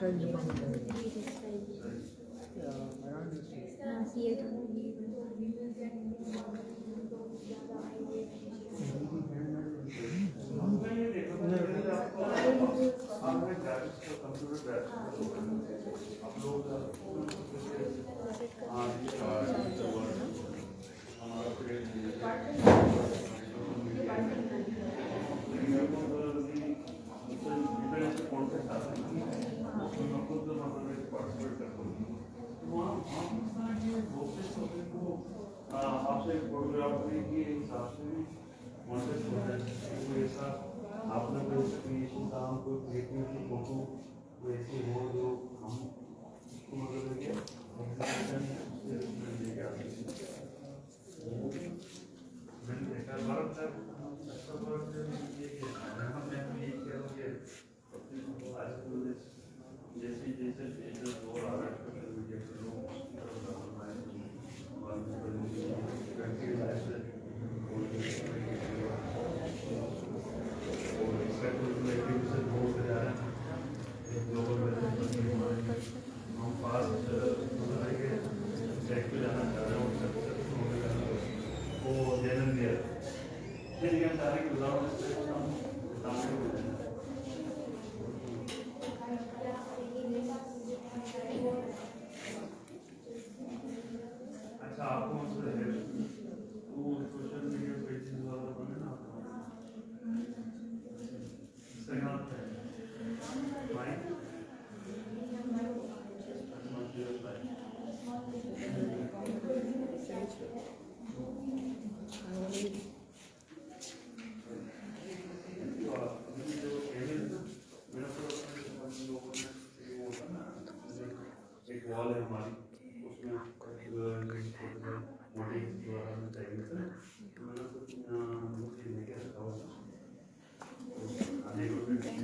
Style जो काम होता है आपसे फोटोग्राफी के हिसाब से भी कॉन्टेक्ट होता है। कोई ऐसा आपने कोई क्रिएशन काम कोई क्रिएटिविटी फोटो वैसे हो जो हम उसको मतलब है कि एग्जीबिशन उससे लेके आते हैं। मैंने देखा भारत का अच्छा वर्क ये कि हमने ये किया कि आजकल जैसे जैसे जो हो रहा है सोशल मीडिया पे लोग अच्छा आपको सोशल मीडिया पेजेस वाला बने ना इंस्टाग्राम पे एक वॉल है हमारी उसमें मोटिव द्वारा हमें चाहिए था मैंने कुछ लेके रखा हुआ आने को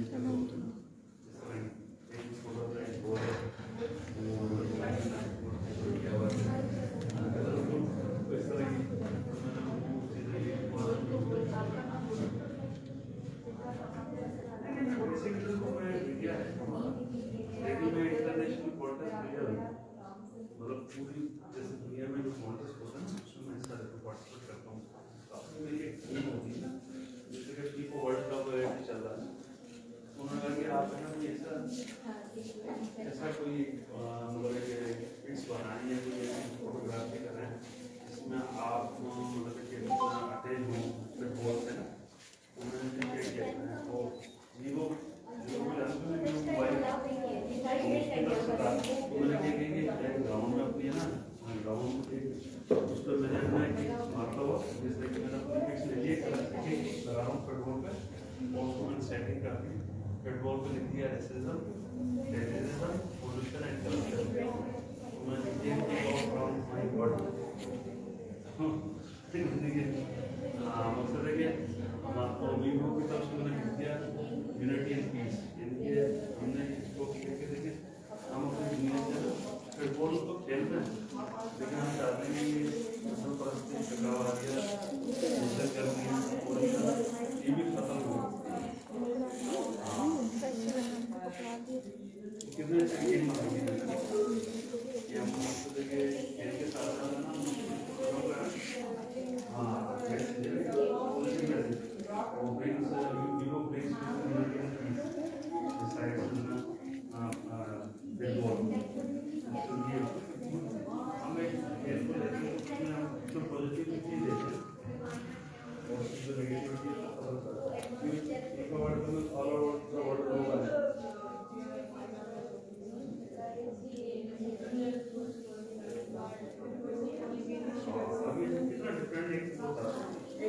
मतलब पूरी जैसे दुनिया में जो कॉन्टेस्ट होता है ना उसमें मैं सारे पार्टिसिपेट करता हूँ। काफ़ी मेरी एक टीम होती है जैसे कि फीफा वर्ल्ड कप चल रहा है उन्होंने कहा कि आप है ना कोई ऐसा कोई मतलब कि पिक्स बनाए या कोई ऐसी फोटोग्राफी कर रहे हैं जिसमें आप मतलब कि अटैच हो फुटबॉल से ना उन्होंने क्रिएट किया है और वीवो मोबाइल ग्राउंड में अपनी है ना ग्राउंड उस पर मैंने मारता हुआ जैसे कि मैंने अपनी पिक्स ले लिए लगा रहा हूँ फुटबॉल पे और उसको मैंने सेटिंग करके फुटबॉल पे लिख दिया racism terrorism pollution and corruption तो मैं लिख दिया फ्रॉम माय बॉडी मकसद है कि वीवो की तरफ से मैंने लिख दिया यूनिटी एंड पीस यानी हमने इसको करके देखे हम अपनी दुनिया से फुटबॉल तो खेल रहे हैं लेकिन हम चाहते हैं कि परस्ती टकरावादिया हिंसक करनी ये भी खत्म हो कितने गेम मांगे ये हम मकसद है कि खेल के साथ साथ ना हाँ वो ब्रिंग्स वीवो ब्रिंग्स फुटबॉल तो ये हमें जो पॉजिटिविटी देते हैं और जो नेगेटिविटी एक वर्ड में ऑल ओवर द वर्ल्ड होगा अभी कितना डिफरेंट एक होता है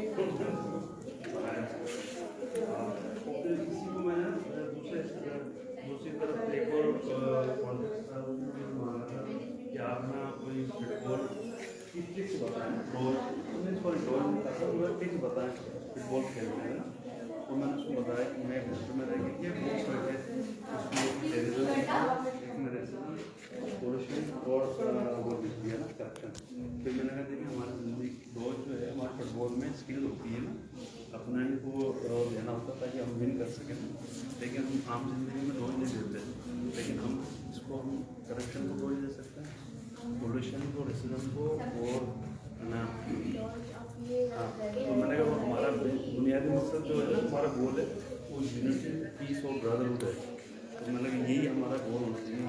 किसी को मैंने दूसरी तरफ एक और कॉन्टेक्स्ट था मांगा था कि आप ना कोई फुटबॉल की टिप्स बताएं और सॉरी डॉल नहीं था सर टिप्स बताएं फुटबॉल खेलने में ना तो मैंने उसको बताया कि मैं घर में रह गई बुक्स में थे उसमें टेलीविजन एक मेरे पोर्शन और वो लिख दिया ना कैप्टन। फिर मैंने कहा देखिए हमारी जिंदगी रोज जो है हमारे फुटबॉल में स्किल होती है ना, अपने को देना होता है ताकि हम विन कर सकें, लेकिन हम आम जिंदगी में रोज नहीं देते, लेकिन हम इसको हम करप्शन को रोज दे सकते हैं, पोल्यूशन को, रेसिज्म को और ना। हाँ, तो मैंने कहा हमारा बुनियादी मकसद जो है ना, हमारा गोल है वो यूनिटी, पीस और ब्रदरहुड है। तो मतलब यही हमारा गोल होना चाहिए।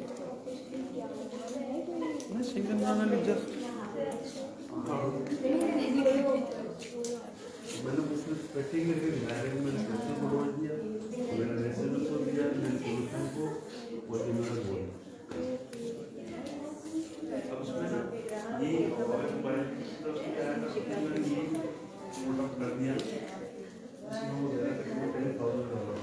मैं सिंगल जस्ट मैंने उसमें स्पेटिंग में मैनेजमेंट को रोज दिया, मैंने रेसिडेंट को दिया, मैंने पोल्यूशन को, वो मेरा गोल है। अब उसमें ना ये कर दिया, इसमें वो दे रहा था $10,000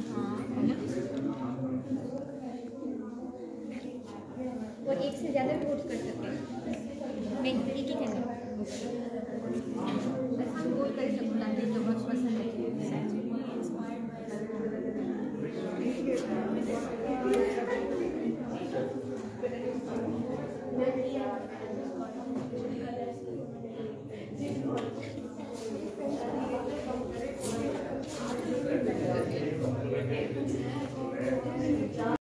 और एक से ज़्यादा